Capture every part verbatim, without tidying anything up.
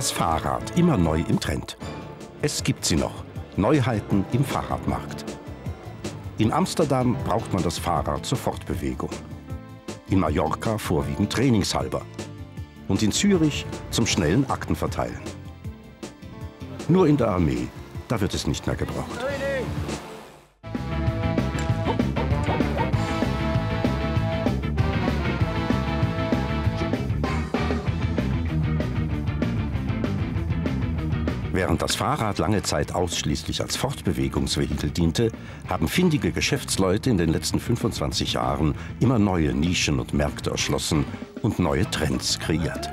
Das Fahrrad, immer neu im Trend. Es gibt sie noch, Neuheiten im Fahrradmarkt. In Amsterdam braucht man das Fahrrad zur Fortbewegung. In Mallorca vorwiegend trainingshalber. Und in Zürich zum schnellen Aktenverteilen. Nur in der Armee, da wird es nicht mehr gebraucht. Während das Fahrrad lange Zeit ausschließlich als Fortbewegungsvehikel diente, haben findige Geschäftsleute in den letzten fünfundzwanzig Jahren immer neue Nischen und Märkte erschlossen und neue Trends kreiert.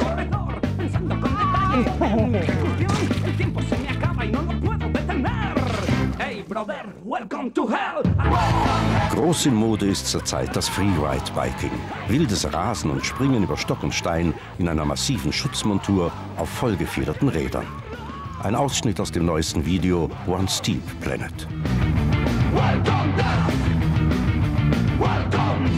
Groß in Mode ist zurzeit das Freeride-Biking. Wildes Rasen und Springen über Stock und Stein in einer massiven Schutzmontur auf vollgefederten Rädern. Ein Ausschnitt aus dem neuesten Video One Steep Planet. Welcome down. Welcome.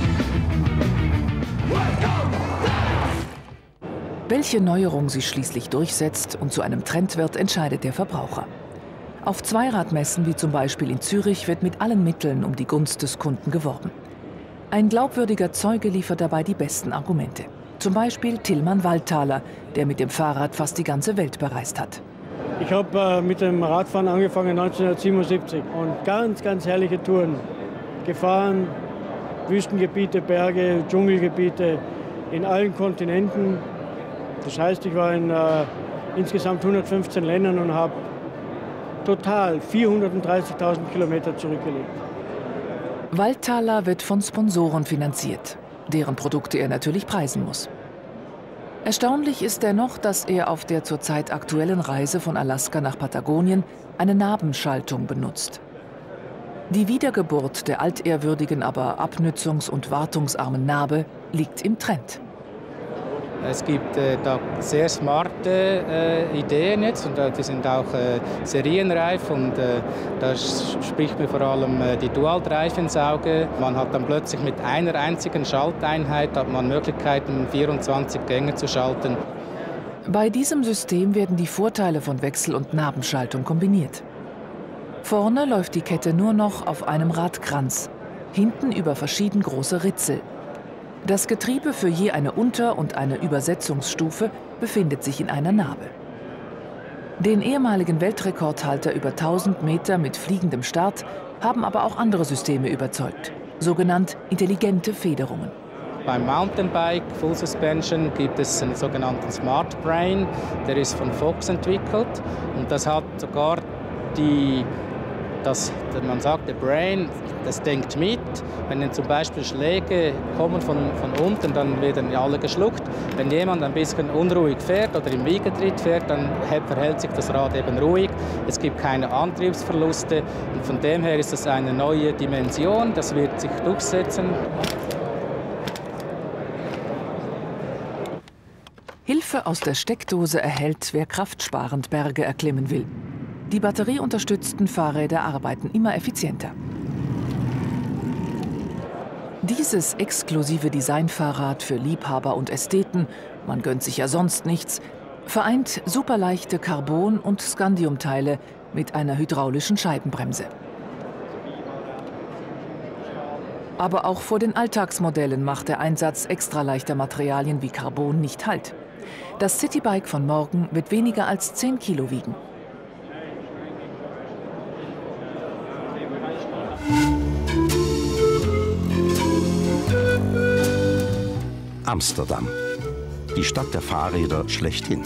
Welcome down. Welche Neuerung sich schließlich durchsetzt und zu einem Trend wird, entscheidet der Verbraucher. Auf Zweiradmessen wie zum Beispiel in Zürich wird mit allen Mitteln um die Gunst des Kunden geworben. Ein glaubwürdiger Zeuge liefert dabei die besten Argumente. Zum Beispiel Tilman Waldthaler, der mit dem Fahrrad fast die ganze Welt bereist hat. Ich habe äh, mit dem Radfahren angefangen neunzehnhundertsiebenundsiebzig und ganz, ganz herrliche Touren gefahren. Wüstengebiete, Berge, Dschungelgebiete in allen Kontinenten. Das heißt, ich war in äh, insgesamt hundertfünfzehn Ländern und habe total vierhundertdreißigtausend Kilometer zurückgelegt. Waldthaler wird von Sponsoren finanziert, deren Produkte er natürlich preisen muss. Erstaunlich ist dennoch, dass er auf der zurzeit aktuellen Reise von Alaska nach Patagonien eine Nabenschaltung benutzt. Die Wiedergeburt der altehrwürdigen, aber abnützungs- und wartungsarmen Nabe liegt im Trend. Es gibt äh, da sehr smarte äh, Ideen jetzt und äh, die sind auch äh, serienreif und äh, da spricht mir vor allem äh, die Dual-Drive ins Auge. Man hat dann plötzlich mit einer einzigen Schalteinheit hat man Möglichkeiten, vierundzwanzig Gänge zu schalten. Bei diesem System werden die Vorteile von Wechsel- und Nabenschaltung kombiniert. Vorne läuft die Kette nur noch auf einem Radkranz, hinten über verschieden große Ritzel. Das Getriebe für je eine Unter- und eine Übersetzungsstufe befindet sich in einer Narbe. Den ehemaligen Weltrekordhalter über tausend Meter mit fliegendem Start haben aber auch andere Systeme überzeugt, sogenannt intelligente Federungen. Beim Mountainbike Full Suspension gibt es einen sogenannten Smart Brain, der ist von Fox entwickelt und das hat sogar die Das, man sagt, der Brain, das denkt mit. Wenn zum Beispiel Schläge kommen von, von unten, dann werden alle geschluckt. Wenn jemand ein bisschen unruhig fährt oder im Wiegetritt fährt, dann verhält sich das Rad eben ruhig. Es gibt keine Antriebsverluste. Und von dem her ist das eine neue Dimension. Das wird sich durchsetzen. Hilfe aus der Steckdose erhält, wer kraftsparend Berge erklimmen will. Die batterieunterstützten Fahrräder arbeiten immer effizienter. Dieses exklusive Designfahrrad für Liebhaber und Ästheten, man gönnt sich ja sonst nichts, vereint superleichte Carbon- und Scandiumteile mit einer hydraulischen Scheibenbremse. Aber auch vor den Alltagsmodellen macht der Einsatz extra leichter Materialien wie Carbon nicht Halt. Das Citybike von morgen wird weniger als zehn Kilo wiegen. Amsterdam, die Stadt der Fahrräder schlechthin.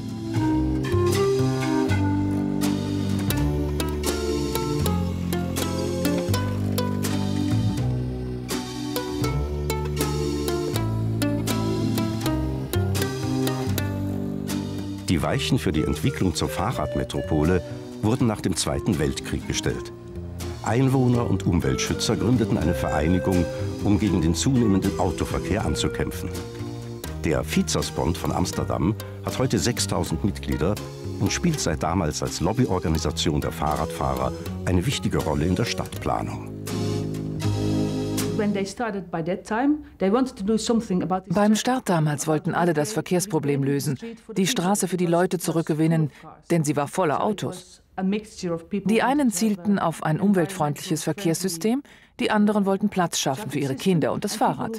Die Weichen für die Entwicklung zur Fahrradmetropole wurden nach dem Zweiten Weltkrieg gestellt. Einwohner und Umweltschützer gründeten eine Vereinigung, um gegen den zunehmenden Autoverkehr anzukämpfen. Der Fietsersbond von Amsterdam hat heute sechstausend Mitglieder und spielt seit damals als Lobbyorganisation der Fahrradfahrer eine wichtige Rolle in der Stadtplanung. Beim Start damals wollten alle das Verkehrsproblem lösen, die Straße für die Leute zurückgewinnen, denn sie war voller Autos. Die einen zielten auf ein umweltfreundliches Verkehrssystem, die anderen wollten Platz schaffen für ihre Kinder und das Fahrrad.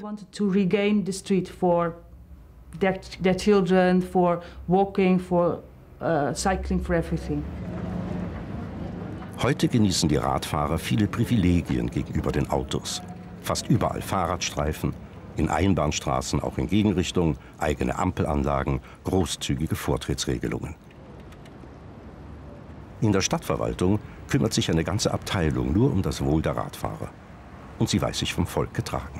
Heute genießen die Radfahrer viele Privilegien gegenüber den Autos. Fast überall Fahrradstreifen, in Einbahnstraßen auch in Gegenrichtung, eigene Ampelanlagen, großzügige Vortrittsregelungen. In der Stadtverwaltung kümmert sich eine ganze Abteilung nur um das Wohl der Radfahrer. Und sie weiß sich vom Volk getragen.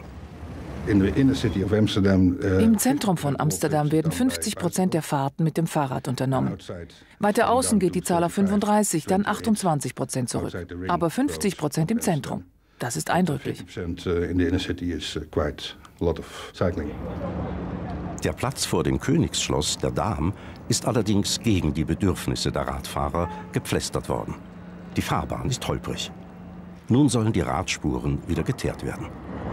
Im Zentrum von Amsterdam werden fünfzig Prozent der Fahrten mit dem Fahrrad unternommen. Weiter außen geht die Zahl auf fünfunddreißig, dann achtundzwanzig Prozent zurück. Aber fünfzig Prozent im Zentrum. Das ist eindrücklich. Der Platz vor dem Königsschloss, der Dam, ist allerdings gegen die Bedürfnisse der Radfahrer gepflastert worden. Die Fahrbahn ist holprig. Nun sollen die Radspuren wieder geteert werden.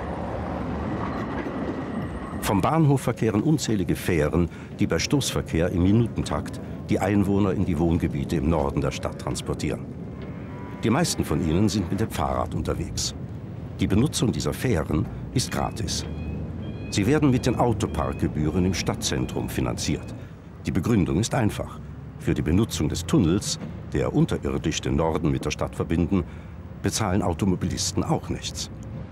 Vom Bahnhof verkehren unzählige Fähren, die bei Stoßverkehr im Minutentakt die Einwohner in die Wohngebiete im Norden der Stadt transportieren. Die meisten von ihnen sind mit dem Fahrrad unterwegs. Die Benutzung dieser Fähren ist gratis. Sie werden mit den Autoparkgebühren im Stadtzentrum finanziert. Die Begründung ist einfach. Für die Benutzung des Tunnels, der unterirdisch den Norden mit der Stadt verbinden, bezahlen Automobilisten auch nichts.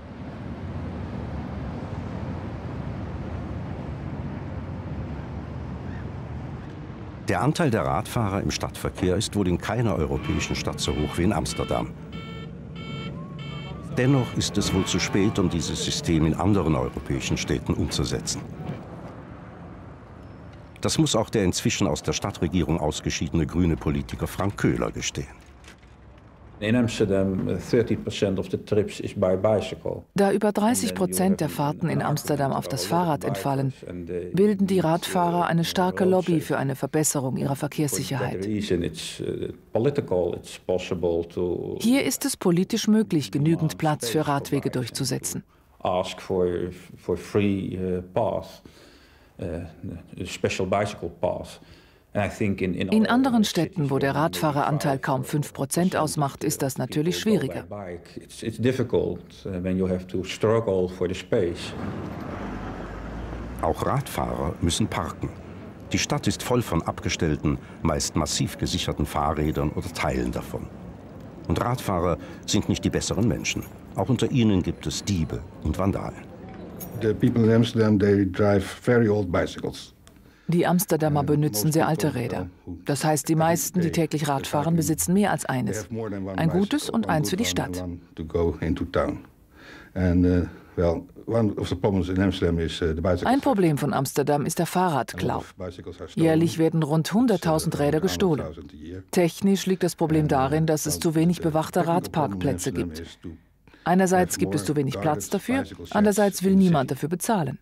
Der Anteil der Radfahrer im Stadtverkehr ist wohl in keiner europäischen Stadt so hoch wie in Amsterdam. Dennoch ist es wohl zu spät, um dieses System in anderen europäischen Städten umzusetzen. Das muss auch der inzwischen aus der Stadtregierung ausgeschiedene grüne Politiker Frank Köhler gestehen. In Amsterdam, thirty percent of the trips is by bicycle. Da über dreißig Prozent der Fahrten in Amsterdam auf das Fahrrad entfallen, bilden die Radfahrer eine starke Lobby für eine Verbesserung ihrer Verkehrssicherheit. Hier ist es politisch möglich, genügend Platz für Radwege durchzusetzen. Ask for for free path, special bicycle path. In anderen Städten, wo der Radfahreranteil kaum fünf Prozent ausmacht, ist das natürlich schwieriger. Auch Radfahrer müssen parken. Die Stadt ist voll von abgestellten, meist massiv gesicherten Fahrrädern oder Teilen davon. Und Radfahrer sind nicht die besseren Menschen. Auch unter ihnen gibt es Diebe und Vandalen. The people in Amsterdam, they drive very old bicycles. Die Amsterdamer benutzen sehr alte Räder. Das heißt, die meisten, die täglich Rad fahren, besitzen mehr als eines. Ein gutes und eins für die Stadt. Ein Problem von Amsterdam ist der Fahrradklau. Jährlich werden rund hunderttausend Räder gestohlen. Technisch liegt das Problem darin, dass es zu wenig bewachte Radparkplätze gibt. Einerseits gibt es zu wenig Platz dafür, andererseits will niemand dafür bezahlen.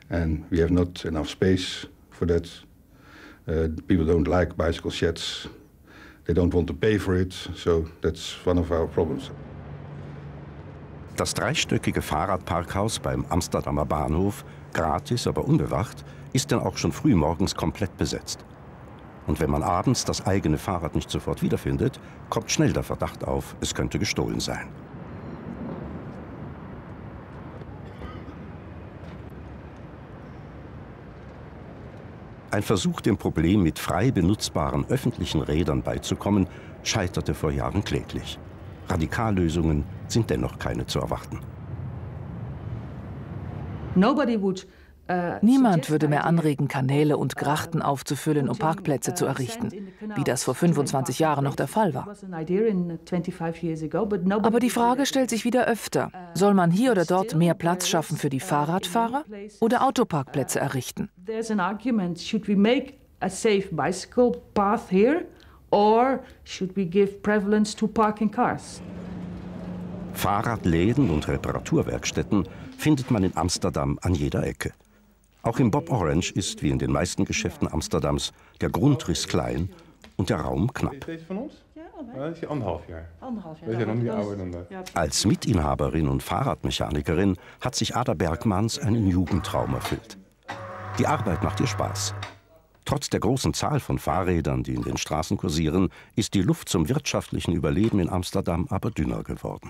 For that, uh, people don't like bicycle sheds. They don't want to pay for it, so that's one of our problems. Das dreistöckige Fahrradparkhaus beim Amsterdamer Bahnhof, gratis, aber unbewacht, ist dann auch schon früh morgens komplett besetzt. Und wenn man abends das eigene Fahrrad nicht sofort wiederfindet, kommt schnell der Verdacht auf, es könnte gestohlen sein. Ein Versuch, dem Problem mit frei benutzbaren öffentlichen Rädern beizukommen, scheiterte vor Jahren kläglich. Radikallösungen sind dennoch keine zu erwarten. Niemand würde mehr anregen, Kanäle und Grachten aufzufüllen, um Parkplätze zu errichten, wie das vor fünfundzwanzig Jahren noch der Fall war. Aber die Frage stellt sich wieder öfter. Soll man hier oder dort mehr Platz schaffen für die Fahrradfahrer oder Autoparkplätze errichten? Fahrradläden und Reparaturwerkstätten findet man in Amsterdam an jeder Ecke. Auch im Bob Orange ist, wie in den meisten Geschäften Amsterdams, der Grundriss klein und der Raum knapp. Als Mitinhaberin und Fahrradmechanikerin hat sich Ada Bergmans einen Jugendtraum erfüllt. Die Arbeit macht ihr Spaß. Trotz der großen Zahl von Fahrrädern, die in den Straßen kursieren, ist die Luft zum wirtschaftlichen Überleben in Amsterdam aber dünner geworden.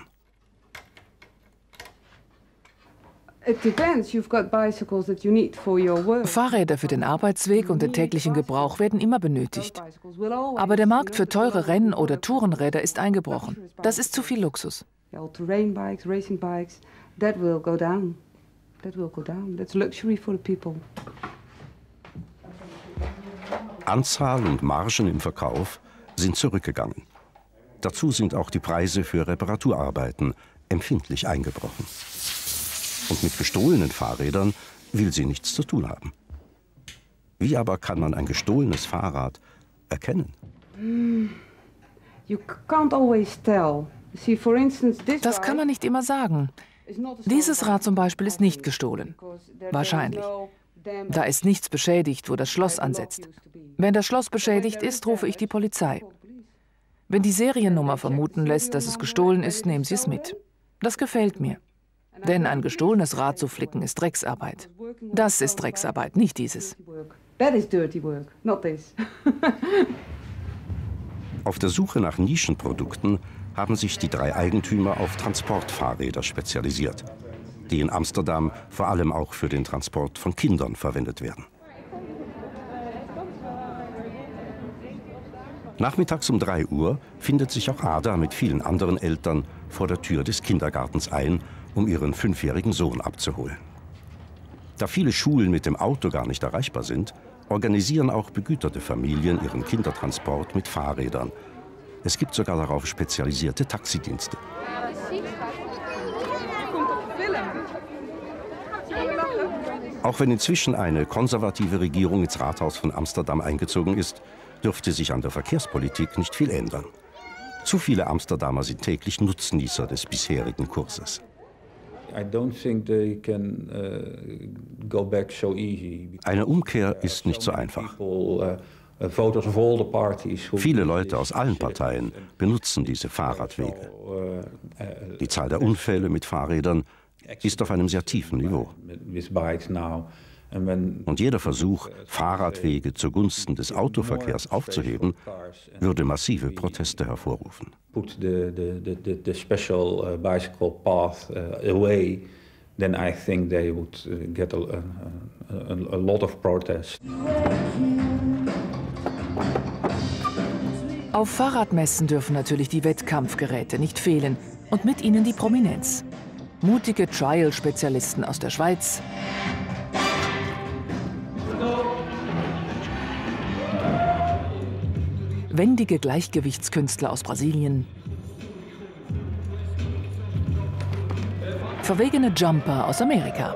Fahrräder für den Arbeitsweg und den täglichen Gebrauch werden immer benötigt. Aber der Markt für teure Renn- oder Tourenräder ist eingebrochen. Das ist zu viel Luxus. Anzahl und Margen im Verkauf sind zurückgegangen. Dazu sind auch die Preise für Reparaturarbeiten empfindlich eingebrochen. Und mit gestohlenen Fahrrädern will sie nichts zu tun haben. Wie aber kann man ein gestohlenes Fahrrad erkennen? Das kann man nicht immer sagen. Dieses Rad zum Beispiel ist nicht gestohlen. Wahrscheinlich. Da ist nichts beschädigt, wo das Schloss ansetzt. Wenn das Schloss beschädigt ist, rufe ich die Polizei. Wenn die Seriennummer vermuten lässt, dass es gestohlen ist, nehmen Sie es mit. Das gefällt mir. Denn ein gestohlenes Rad zu flicken ist Drecksarbeit. Das ist Drecksarbeit, nicht dieses. Auf der Suche nach Nischenprodukten haben sich die drei Eigentümer auf Transportfahrräder spezialisiert, die in Amsterdam vor allem auch für den Transport von Kindern verwendet werden. Nachmittags um drei Uhr findet sich auch Ada mit vielen anderen Eltern vor der Tür des Kindergartens ein, um ihren fünfjährigen Sohn abzuholen. Da viele Schulen mit dem Auto gar nicht erreichbar sind, organisieren auch begüterte Familien ihren Kindertransport mit Fahrrädern. Es gibt sogar darauf spezialisierte Taxidienste. Auch wenn inzwischen eine konservative Regierung ins Rathaus von Amsterdam eingezogen ist, dürfte sich an der Verkehrspolitik nicht viel ändern. Zu viele Amsterdamer sind täglich Nutznießer des bisherigen Kurses. Eine Umkehr ist nicht so einfach. Viele Leute aus allen Parteien benutzen diese Fahrradwege. Die Zahl der Unfälle mit Fahrrädern ist auf einem sehr tiefen Niveau. Und jeder Versuch, Fahrradwege zugunsten des Autoverkehrs aufzuheben, würde massive Proteste hervorrufen. Auf Fahrradmessen dürfen natürlich die Wettkampfgeräte nicht fehlen und mit ihnen die Prominenz. Mutige Trial-Spezialisten aus der Schweiz, wendige Gleichgewichtskünstler aus Brasilien, verwegene Jumper aus Amerika.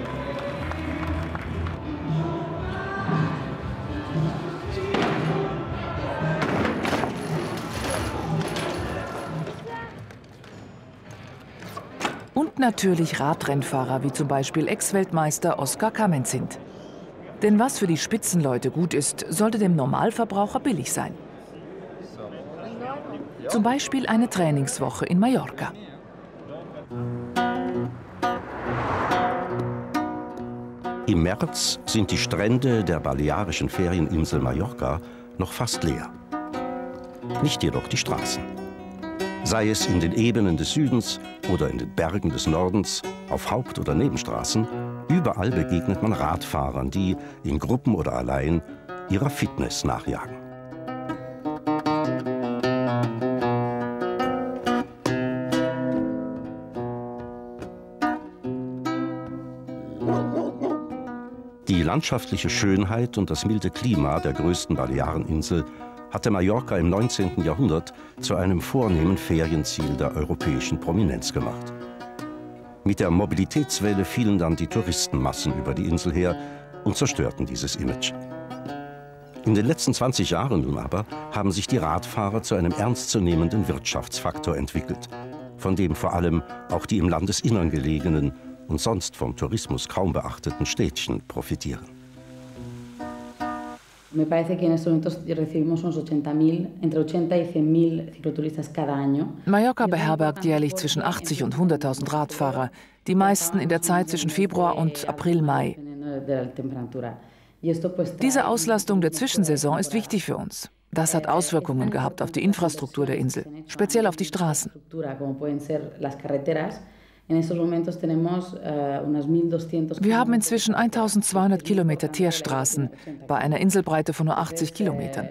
Und natürlich Radrennfahrer wie zum Beispiel Ex-Weltmeister Oskar Kamensint. Denn was für die Spitzenleute gut ist, sollte dem Normalverbraucher billig sein. Zum Beispiel eine Trainingswoche in Mallorca. Im März sind die Strände der balearischen Ferieninsel Mallorca noch fast leer. Nicht jedoch die Straßen. Sei es in den Ebenen des Südens oder in den Bergen des Nordens, auf Haupt- oder Nebenstraßen, überall begegnet man Radfahrern, die, in Gruppen oder allein, ihrer Fitness nachjagen. Die landschaftliche Schönheit und das milde Klima der größten Baleareninsel hatte Mallorca im neunzehnten Jahrhundert zu einem vornehmen Ferienziel der europäischen Prominenz gemacht. Mit der Mobilitätswelle fielen dann die Touristenmassen über die Insel her und zerstörten dieses Image. In den letzten zwanzig Jahren nun aber haben sich die Radfahrer zu einem ernstzunehmenden Wirtschaftsfaktor entwickelt, von dem vor allem auch die im Landesinnern gelegenen und sonst vom Tourismus kaum beachteten Städtchen profitieren. Mallorca beherbergt jährlich zwischen achtzig und hunderttausend Radfahrer, die meisten in der Zeit zwischen Februar und April, Mai. Diese Auslastung der Zwischensaison ist wichtig für uns. Das hat Auswirkungen gehabt auf die Infrastruktur der Insel, speziell auf die Straßen. Wir haben inzwischen eintausendzweihundert Kilometer Teerstraßen bei einer Inselbreite von nur achtzig Kilometern.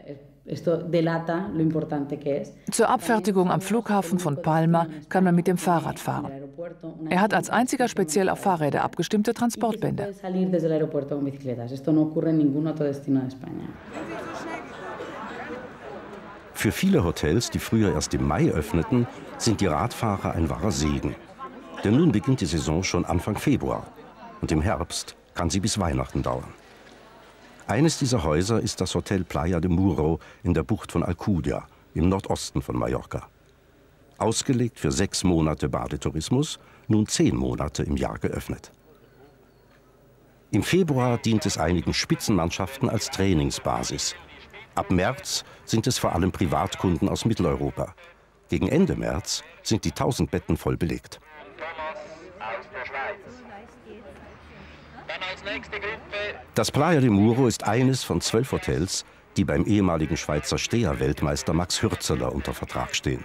Zur Abfertigung am Flughafen von Palma kann man mit dem Fahrrad fahren. Er hat als einziger speziell auf Fahrräder abgestimmte Transportbänder. Für viele Hotels, die früher erst im Mai öffneten, sind die Radfahrer ein wahrer Segen. Denn nun beginnt die Saison schon Anfang Februar und im Herbst kann sie bis Weihnachten dauern. Eines dieser Häuser ist das Hotel Playa de Muro in der Bucht von Alcudia im Nordosten von Mallorca. Ausgelegt für sechs Monate Badetourismus, nun zehn Monate im Jahr geöffnet. Im Februar dient es einigen Spitzenmannschaften als Trainingsbasis. Ab März sind es vor allem Privatkunden aus Mitteleuropa. Gegen Ende März sind die tausend Betten voll belegt. Das Playa de Muro ist eines von zwölf Hotels, die beim ehemaligen Schweizer Steher-Weltmeister Max Hürzeler unter Vertrag stehen.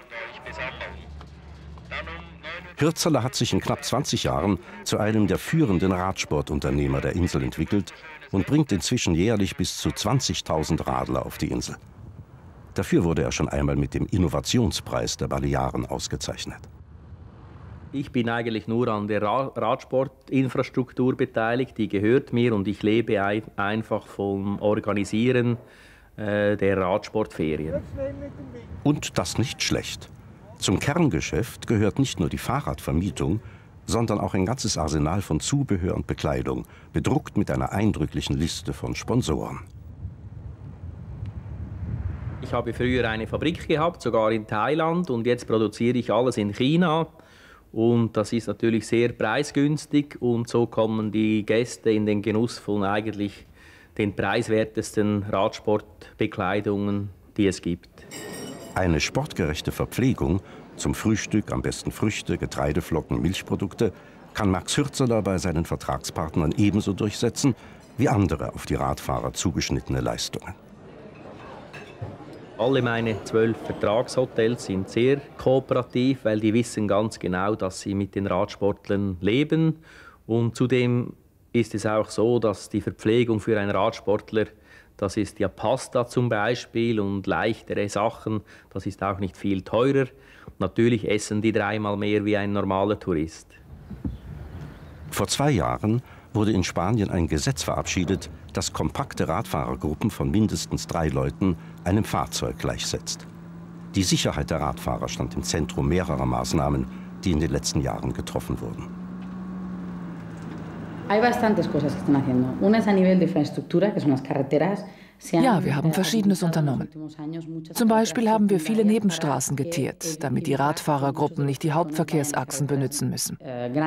Hürzeler hat sich in knapp zwanzig Jahren zu einem der führenden Radsportunternehmer der Insel entwickelt und bringt inzwischen jährlich bis zu zwanzigtausend Radler auf die Insel. Dafür wurde er schon einmal mit dem Innovationspreis der Balearen ausgezeichnet. Ich bin eigentlich nur an der Radsportinfrastruktur beteiligt, die gehört mir und ich lebe einfach vom Organisieren äh, der Radsportferien. Und das nicht schlecht. Zum Kerngeschäft gehört nicht nur die Fahrradvermietung, sondern auch ein ganzes Arsenal von Zubehör und Bekleidung, bedruckt mit einer eindrücklichen Liste von Sponsoren. Ich habe früher eine Fabrik gehabt, sogar in Thailand, und jetzt produziere ich alles in China. Und das ist natürlich sehr preisgünstig und so kommen die Gäste in den Genuss von eigentlich den preiswertesten Radsportbekleidungen, die es gibt. Eine sportgerechte Verpflegung, zum Frühstück am besten Früchte, Getreideflocken, Milchprodukte, kann Max Hürzeler bei seinen Vertragspartnern ebenso durchsetzen wie andere auf die Radfahrer zugeschnittene Leistungen. Alle meine zwölf Vertragshotels sind sehr kooperativ, weil die wissen ganz genau, dass sie mit den Radsportlern leben. Und zudem ist es auch so, dass die Verpflegung für einen Radsportler, das ist ja Pasta zum Beispiel und leichtere Sachen, das ist auch nicht viel teurer. Natürlich essen die dreimal mehr wie ein normaler Tourist. Vor zwei Jahren wurde in Spanien ein Gesetz verabschiedet, das kompakte Radfahrergruppen von mindestens drei Leuten einem Fahrzeug gleichsetzt. Die Sicherheit der Radfahrer stand im Zentrum mehrerer Maßnahmen, die in den letzten Jahren getroffen wurden. Ja, wir haben Verschiedenes unternommen. Zum Beispiel haben wir viele Nebenstraßen geteert, damit die Radfahrergruppen nicht die Hauptverkehrsachsen benutzen müssen.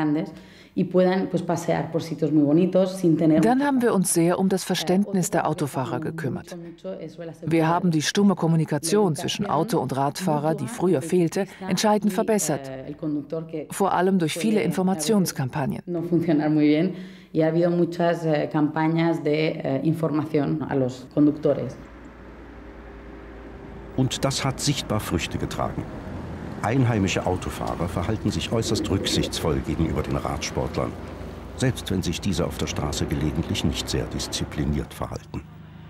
Dann haben wir uns sehr um das Verständnis der Autofahrer gekümmert. Wir haben die stumme Kommunikation zwischen Auto und Radfahrer, die früher fehlte, entscheidend verbessert. Vor allem durch viele Informationskampagnen. Y ha habido muchas eh, campañas de eh, información a los conductores. Und das hat sichtbar Früchte getragen. Einheimische Autofahrer verhalten sich äußerst rücksichtsvoll gegenüber den Radsportlern, selbst wenn sich diese auf der Straße gelegentlich nicht sehr diszipliniert verhalten.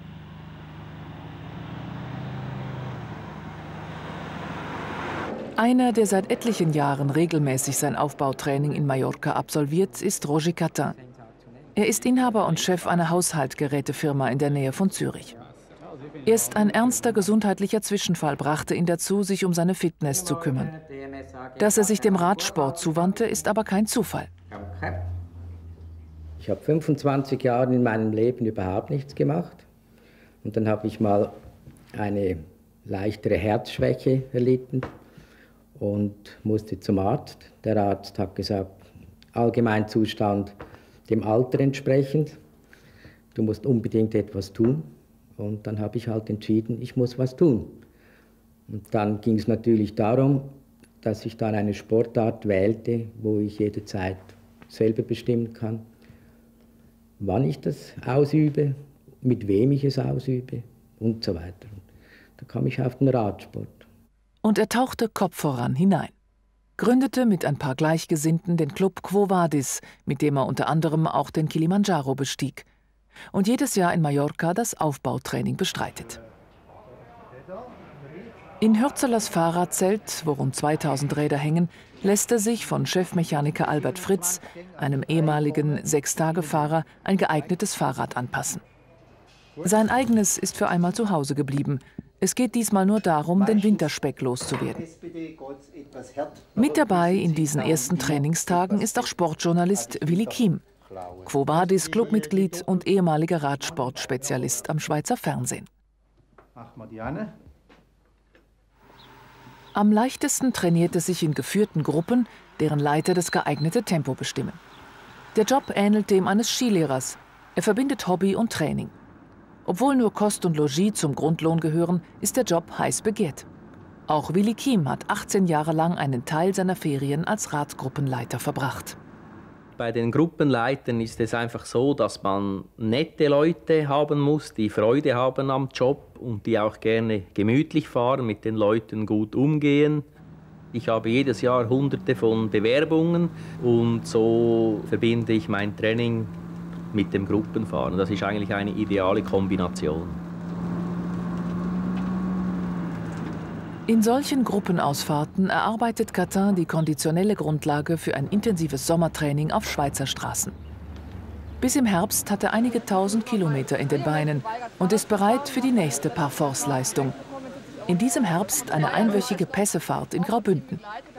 Einer, der seit etlichen Jahren regelmäßig sein Aufbautraining in Mallorca absolviert, ist Roger Catin. Er ist Inhaber und Chef einer Haushaltgerätefirma in der Nähe von Zürich. Erst ein ernster gesundheitlicher Zwischenfall brachte ihn dazu, sich um seine Fitness zu kümmern. Dass er sich dem Radsport zuwandte, ist aber kein Zufall. Ich habe fünfundzwanzig Jahre in meinem Leben überhaupt nichts gemacht. Und dann habe ich mal eine leichtere Herzschwäche erlitten und musste zum Arzt. Der Arzt hat gesagt, Allgemeinzustand dem Alter entsprechend. Du musst unbedingt etwas tun. Und dann habe ich halt entschieden, ich muss was tun. Und dann ging es natürlich darum, dass ich dann eine Sportart wählte, wo ich jederzeit selber bestimmen kann, wann ich das ausübe, mit wem ich es ausübe und so weiter. Da kam ich auf den Radsport. Und er tauchte Kopf voran hinein. Gründete mit ein paar Gleichgesinnten den Club Quo Vadis, mit dem er unter anderem auch den Kilimanjaro bestieg. Und jedes Jahr in Mallorca das Aufbautraining bestreitet. In Hürzelers Fahrradzelt, wo rund zweitausend Räder hängen, lässt er sich von Chefmechaniker Albert Fritz, einem ehemaligen Sechstagefahrer, ein geeignetes Fahrrad anpassen. Sein eigenes ist für einmal zu Hause geblieben. Es geht diesmal nur darum, den Winterspeck loszuwerden. Mit dabei in diesen ersten Trainingstagen ist auch Sportjournalist Willi Kiem, Quo Vadis Clubmitglied und ehemaliger Radsportspezialist am Schweizer Fernsehen. Am leichtesten trainiert er sich in geführten Gruppen, deren Leiter das geeignete Tempo bestimmen. Der Job ähnelt dem eines Skilehrers. Er verbindet Hobby und Training. Obwohl nur Kost und Logis zum Grundlohn gehören, ist der Job heiß begehrt. Auch Willi Kiem hat achtzehn Jahre lang einen Teil seiner Ferien als Radgruppenleiter verbracht. Bei den Gruppenleitern ist es einfach so, dass man nette Leute haben muss, die Freude haben am Job und die auch gerne gemütlich fahren, mit den Leuten gut umgehen. Ich habe jedes Jahr Hunderte von Bewerbungen und so verbinde ich mein Training mit dem Gruppenfahren. Das ist eigentlich eine ideale Kombination. In solchen Gruppenausfahrten erarbeitet Catin die konditionelle Grundlage für ein intensives Sommertraining auf Schweizer Straßen. Bis im Herbst hat er einige tausend Kilometer in den Beinen und ist bereit für die nächste Parforce-Leistung. In diesem Herbst eine einwöchige Pässefahrt in Graubünden.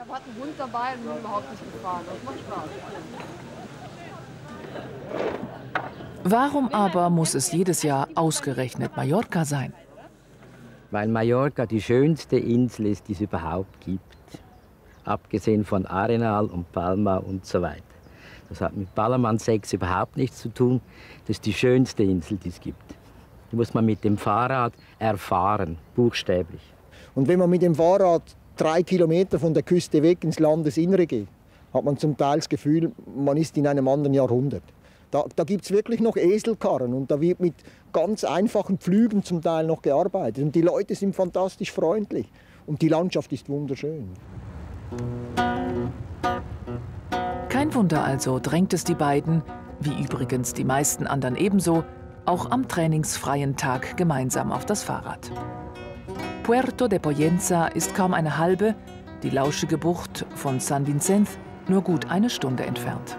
Warum aber muss es jedes Jahr ausgerechnet Mallorca sein? Weil Mallorca die schönste Insel ist, die es überhaupt gibt. Abgesehen von Arenal und Palma und so weiter. Das hat mit Ballermann sechs überhaupt nichts zu tun. Das ist die schönste Insel, die es gibt. Die muss man mit dem Fahrrad erfahren, buchstäblich. Und wenn man mit dem Fahrrad drei Kilometer von der Küste weg ins Landesinnere geht, hat man zum Teil das Gefühl, man ist in einem anderen Jahrhundert. Da, da gibt es wirklich noch Eselkarren und da wird mit ganz einfachen Pflügen zum Teil noch gearbeitet. Und die Leute sind fantastisch freundlich und die Landschaft ist wunderschön. Kein Wunder also drängt es die beiden, wie übrigens die meisten anderen ebenso, auch am trainingsfreien Tag gemeinsam auf das Fahrrad. Puerto de Poyenza ist kaum eine halbe, die lauschige Bucht von San Vicente nur gut eine Stunde entfernt.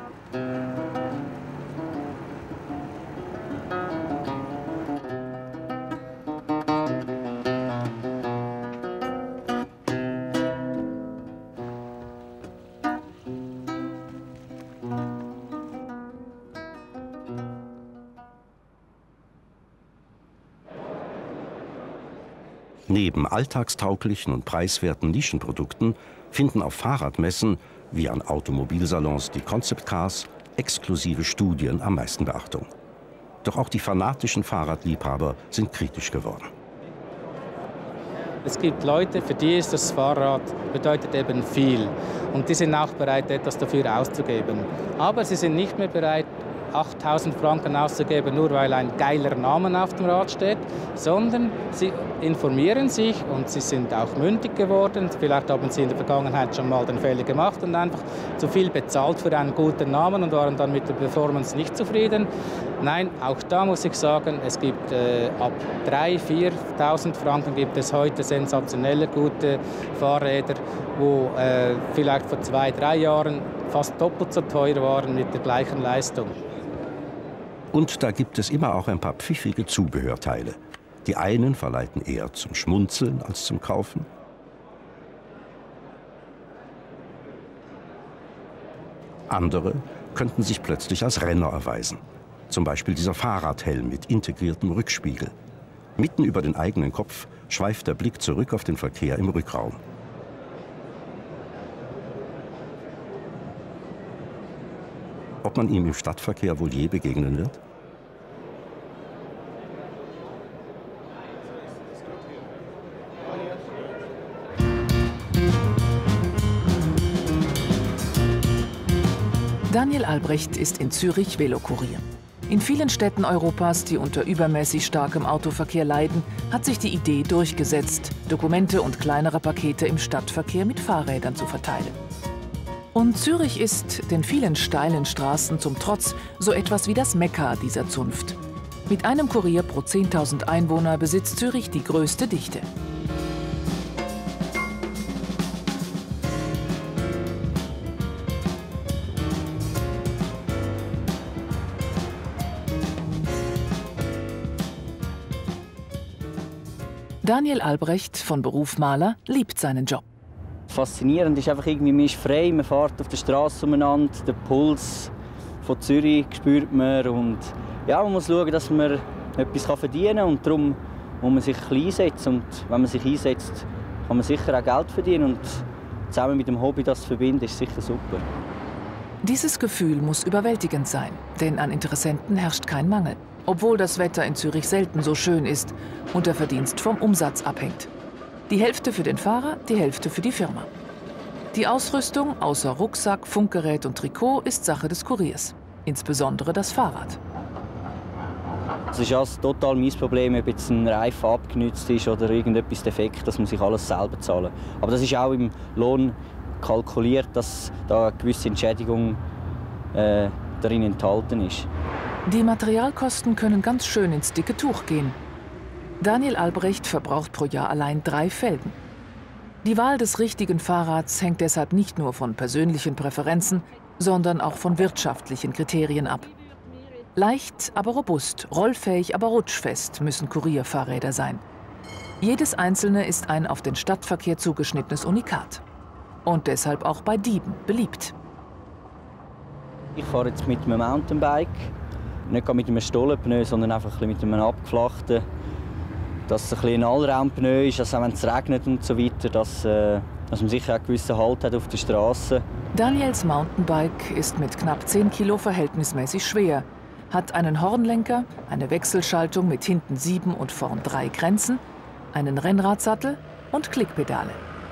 Neben alltagstauglichen und preiswerten Nischenprodukten finden auf Fahrradmessen wie an Automobilsalons die Concept Cars exklusive Studien am meisten Beachtung. Doch auch die fanatischen Fahrradliebhaber sind kritisch geworden. Es gibt Leute, für die ist das Fahrrad bedeutet eben viel. Und die sind auch bereit, etwas dafür auszugeben. Aber sie sind nicht mehr bereit, achttausend Franken auszugeben, nur weil ein geiler Name auf dem Rad steht, sondern sie informieren sich und sie sind auch mündig geworden. Vielleicht haben sie in der Vergangenheit schon mal den Fehler gemacht und einfach zu viel bezahlt für einen guten Namen und waren dann mit der Performance nicht zufrieden. Nein, auch da muss ich sagen, es gibt äh, ab dreitausend, viertausend Franken gibt es heute sensationelle gute Fahrräder, wo äh, vielleicht vor zwei, drei Jahren fast doppelt so teuer waren mit der gleichen Leistung. Und da gibt es immer auch ein paar pfiffige Zubehörteile. Die einen verleiten eher zum Schmunzeln als zum Kaufen. Andere könnten sich plötzlich als Renner erweisen. Zum Beispiel dieser Fahrradhelm mit integriertem Rückspiegel. Mitten über den eigenen Kopf schweift der Blick zurück auf den Verkehr im Rückraum. Ob man ihm im Stadtverkehr wohl je begegnen wird? Daniel Albrecht ist in Zürich Velokurier. In vielen Städten Europas, die unter übermäßig starkem Autoverkehr leiden, hat sich die Idee durchgesetzt, Dokumente und kleinere Pakete im Stadtverkehr mit Fahrrädern zu verteilen. Und Zürich ist, den vielen steilen Straßen zum Trotz, so etwas wie das Mekka dieser Zunft. Mit einem Kurier pro zehntausend Einwohner besitzt Zürich die größte Dichte. Daniel Albrecht, von Beruf Maler, liebt seinen Job. Faszinierend ist einfach irgendwie, man ist frei, man fährt auf der Straße umeinander, den Puls von Zürich spürt man und ja, man muss schauen, dass man etwas verdienen kann und darum muss man sich ein bisschen einsetzen und wenn man sich einsetzt, kann man sicher auch Geld verdienen und zusammen mit dem Hobby das zu verbinden, ist sicher super. Dieses Gefühl muss überwältigend sein, denn an Interessenten herrscht kein Mangel. Obwohl das Wetter in Zürich selten so schön ist und der Verdienst vom Umsatz abhängt. Die Hälfte für den Fahrer, die Hälfte für die Firma. Die Ausrüstung außer Rucksack, Funkgerät und Trikot ist Sache des Kuriers. Insbesondere das Fahrrad. Es ist alles total mein Problem, ob jetzt ein Reifen abgenützt ist oder irgendetwas defekt, das muss ich alles selber zahlen. Aber das ist auch im Lohn kalkuliert, dass da eine gewisse Entschädigung äh, darin enthalten ist. Die Materialkosten können ganz schön ins dicke Tuch gehen. Daniel Albrecht verbraucht pro Jahr allein drei Felgen. Die Wahl des richtigen Fahrrads hängt deshalb nicht nur von persönlichen Präferenzen, sondern auch von wirtschaftlichen Kriterien ab. Leicht, aber robust, rollfähig, aber rutschfest müssen Kurierfahrräder sein. Jedes einzelne ist ein auf den Stadtverkehr zugeschnittenes Unikat. Und deshalb auch bei Dieben beliebt. Ich fahre jetzt mit einem Mountainbike. Nicht mit einem Stollenpneu, sondern einfach mit einem abgeflachten, dass es ein, ein Allraumpneu ist, dass auch wenn es regnet und so weiter, dass, äh, dass man sicher einen gewissen Halt hat auf der Straße. Daniels Mountainbike ist mit knapp zehn Kilo verhältnismäßig schwer, hat einen Hornlenker, eine Wechselschaltung mit hinten sieben und vorn drei Kränzen, einen Rennradsattel und Klickpedale.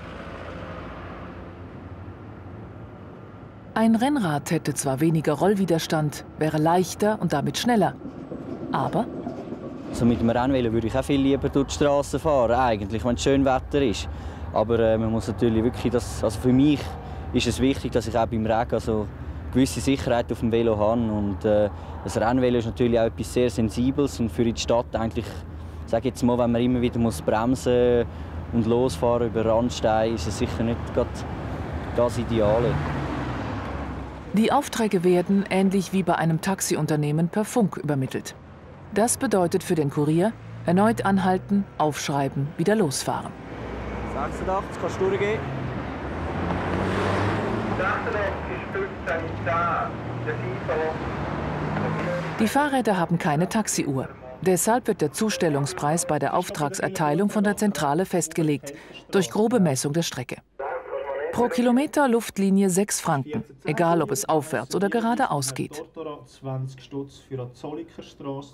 Ein Rennrad hätte zwar weniger Rollwiderstand, wäre leichter und damit schneller. Aber also mit dem Rennvelo würde ich auch viel lieber durch die Straße fahren, eigentlich, wenn es schön Wetter ist. Aber äh, man muss natürlich wirklich, das, also für mich ist es wichtig, dass ich auch beim Regen also eine gewisse Sicherheit auf dem Velo habe. Und äh, das Rennvelo ist natürlich auch etwas sehr Sensibles und für die Stadt eigentlich, sage jetzt mal, wenn man immer wieder muss bremsen und losfahren über Randsteine, ist es sicher nicht gerade das Ideale. Die Aufträge werden, ähnlich wie bei einem Taxiunternehmen, per Funk übermittelt. Das bedeutet für den Kurier, erneut anhalten, aufschreiben, wieder losfahren. sechsundachtzig, kannst du durchgehen? Die Fahrräder haben keine Taxiuhr. Deshalb wird der Zustellungspreis bei der Auftragserteilung von der Zentrale festgelegt, durch grobe Messung der Strecke. Pro Kilometer Luftlinie sechs Franken, egal ob es aufwärts oder geradeaus geht. zwanzig Stutz für die Zollikerstrasse.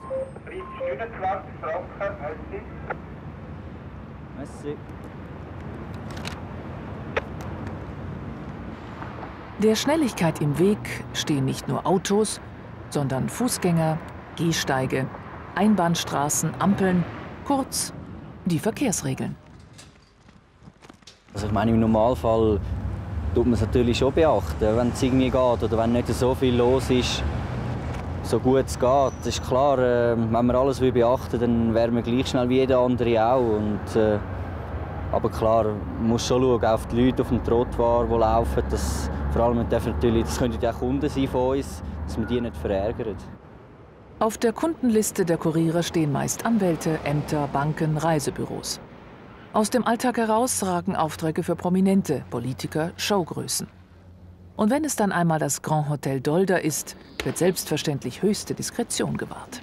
Der Schnelligkeit im Weg stehen nicht nur Autos, sondern Fußgänger, Gehsteige, Einbahnstraßen, Ampeln, kurz die Verkehrsregeln. Also ich meine, im Normalfall tut man es natürlich schon beachten, wenn es irgendwie geht oder wenn nicht so viel los ist, so gut es geht. Das ist klar, äh, wenn man alles beachten will, dann wäre man gleich schnell wie jeder andere auch. Und, äh, aber klar, man muss schon schauen auf die Leute auf dem Trottoir, die laufen. Das, vor allem natürlich, das könnten ja auch Kunden sein von uns, dass man die nicht verärgert. Auf der Kundenliste der Kuriere stehen meist Anwälte, Ämter, Banken, Reisebüros. Aus dem Alltag heraus ragen Aufträge für Prominente, Politiker, Showgrößen. Und wenn es dann einmal das Grand Hotel Dolder ist, wird selbstverständlich höchste Diskretion gewahrt.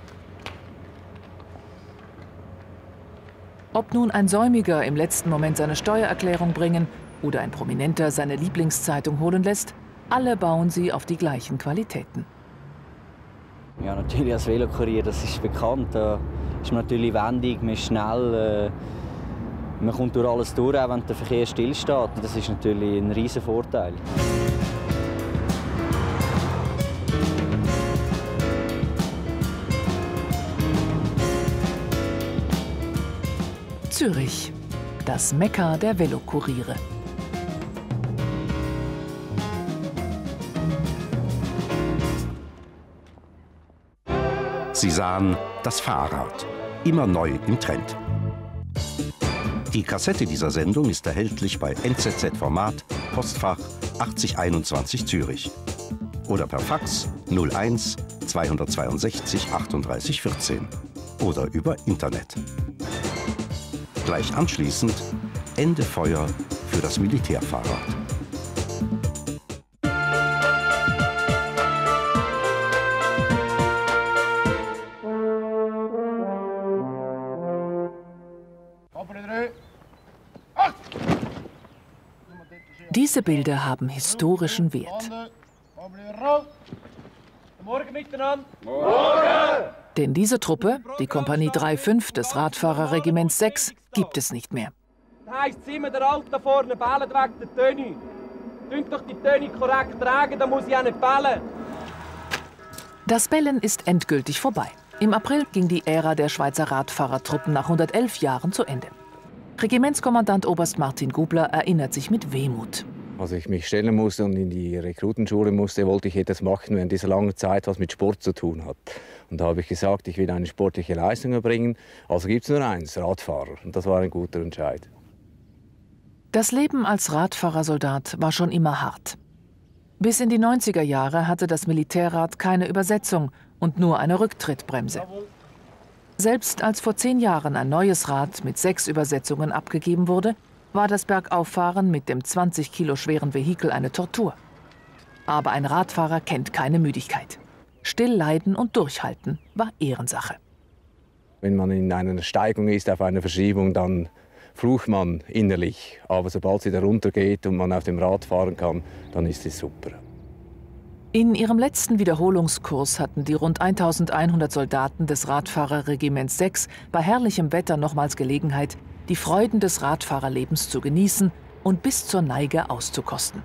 Ob nun ein Säumiger im letzten Moment seine Steuererklärung bringen oder ein Prominenter seine Lieblingszeitung holen lässt, alle bauen sie auf die gleichen Qualitäten. Ja, natürlich als Velokurier, das ist bekannt. Da ist man natürlich wendig, man ist schnell. Äh Man kommt durch alles durch, auch wenn der Verkehr stillsteht. Das ist natürlich ein riesen Vorteil. Zürich, das Mekka der Velokuriere. Sie sahen das Fahrrad, immer neu im Trend. Die Kassette dieser Sendung ist erhältlich bei N Z Z-Format, Postfach achtzig einundzwanzig Zürich oder per Fax null eins zweihundertzweiundsechzig achtunddreißig vierzehn oder über Internet. Gleich anschließend Ende Feuer für das Militärfahrrad. Diese Bilder haben historischen Wert. Morgen miteinander. Morgen! Denn diese Truppe, die Kompanie drei fünf des Radfahrerregiments sechs, gibt es nicht mehr. Das heisst, sind wir der Alte da vorne bellen wegen der Töne. Tönt doch die Töne korrekt tragen, dann muss ich auch nicht bellen. Das Bellen ist endgültig vorbei. Im April ging die Ära der Schweizer Radfahrertruppen nach hundertelf Jahren zu Ende. Regimentskommandant Oberst Martin Gubler erinnert sich mit Wehmut. Als ich mich stellen musste und in die Rekrutenschule musste, wollte ich etwas machen, während dieser langen Zeit, was mit Sport zu tun hat. Und da habe ich gesagt, ich will eine sportliche Leistung erbringen, also gibt es nur eins, Radfahrer. Und das war ein guter Entscheid. Das Leben als Radfahrersoldat war schon immer hart. Bis in die neunziger Jahre hatte das Militärrad keine Übersetzung und nur eine Rücktrittbremse. Selbst als vor zehn Jahren ein neues Rad mit sechs Übersetzungen abgegeben wurde, war das Bergauffahren mit dem zwanzig Kilo schweren Vehikel eine Tortur. Aber ein Radfahrer kennt keine Müdigkeit. Still leiden und durchhalten war Ehrensache. Wenn man in einer Steigung ist, auf einer Verschiebung, dann flucht man innerlich. Aber sobald sie da runtergeht und man auf dem Rad fahren kann, dann ist es super. In ihrem letzten Wiederholungskurs hatten die rund eintausendeinhundert Soldaten des Radfahrerregiments sechs bei herrlichem Wetter nochmals Gelegenheit, die Freuden des Radfahrerlebens zu genießen und bis zur Neige auszukosten.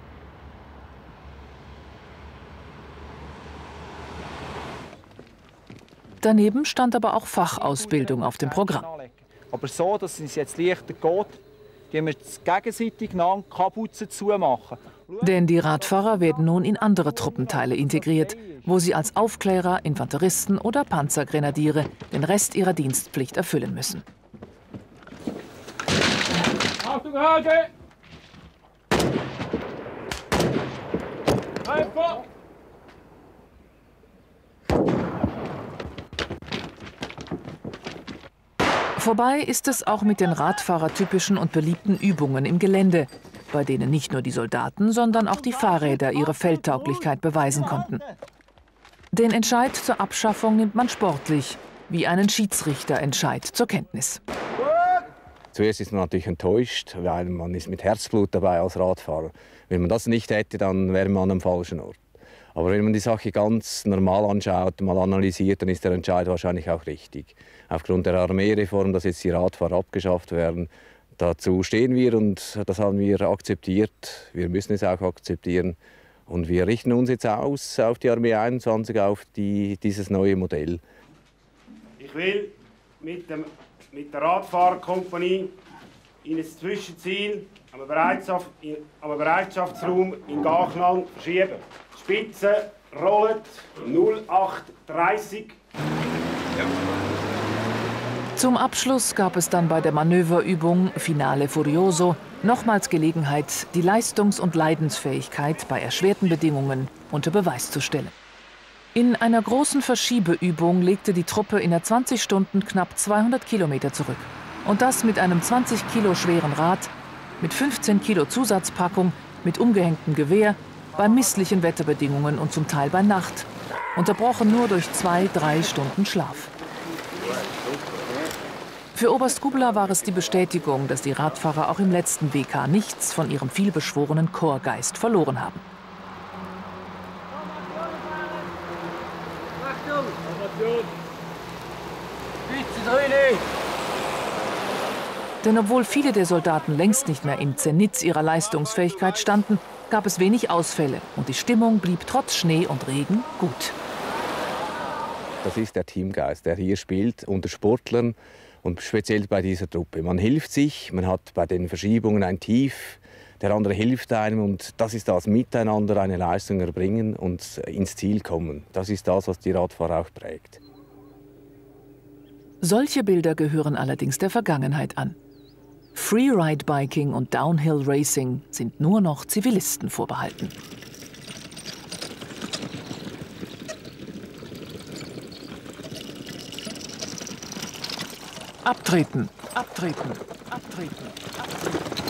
Daneben stand aber auch Fachausbildung auf dem Programm. Aber so, dass es jetzt leichter geht, gehen wir gegenseitig nach Kapuzen zumachen. Denn die Radfahrer werden nun in andere Truppenteile integriert, wo sie als Aufklärer, Infanteristen oder Panzergrenadiere den Rest ihrer Dienstpflicht erfüllen müssen. Achtung, Hage! Einfach! Vorbei ist es auch mit den Radfahrertypischen und beliebten Übungen im Gelände, bei denen nicht nur die Soldaten, sondern auch die Fahrräder ihre Feldtauglichkeit beweisen konnten. Den Entscheid zur Abschaffung nimmt man sportlich, wie einen Schiedsrichterentscheid zur Kenntnis. Zuerst ist man natürlich enttäuscht, weil man ist mit Herzblut dabei als Radfahrer. Wenn man das nicht hätte, dann wäre man am falschen Ort. Aber wenn man die Sache ganz normal anschaut, mal analysiert, dann ist der Entscheid wahrscheinlich auch richtig. Aufgrund der Armeereform, dass jetzt die Radfahrer abgeschafft werden, dazu stehen wir und das haben wir akzeptiert. Wir müssen es auch akzeptieren. Und wir richten uns jetzt aus auf die Armee einundzwanzig, auf die, dieses neue Modell. Ich will mit, dem, mit der Radfahrerkompanie in ein Zwischenziel am, Bereitschaft, am Bereitschaftsraum in Gachland verschieben. Spitze rollt null acht dreißig. Ja. Zum Abschluss gab es dann bei der Manöverübung Finale Furioso nochmals Gelegenheit, die Leistungs- und Leidensfähigkeit bei erschwerten Bedingungen unter Beweis zu stellen. In einer großen Verschiebeübung legte die Truppe in der zwanzig Stunden knapp zweihundert Kilometer zurück. Und das mit einem zwanzig Kilo schweren Rad, mit fünfzehn Kilo Zusatzpackung, mit umgehängtem Gewehr, bei misslichen Wetterbedingungen und zum Teil bei Nacht, unterbrochen nur durch zwei, drei Stunden Schlaf. Für Oberst Gubler war es die Bestätigung, dass die Radfahrer auch im letzten W K nichts von ihrem vielbeschworenen Chorgeist verloren haben. Denn obwohl viele der Soldaten längst nicht mehr im Zenit ihrer Leistungsfähigkeit standen, gab es wenig Ausfälle und die Stimmung blieb trotz Schnee und Regen gut. Das ist der Teamgeist, der hier spielt unter Sportlern. Und speziell bei dieser Truppe. Man hilft sich, man hat bei den Verschiebungen ein Tief, der andere hilft einem und das ist das Miteinander eine Leistung erbringen und ins Ziel kommen. Das ist das, was die Radfahrer auch prägt. Solche Bilder gehören allerdings der Vergangenheit an. Freeride-Biking und Downhill-Racing sind nur noch Zivilisten vorbehalten. Abtreten, abtreten, abtreten, abtreten.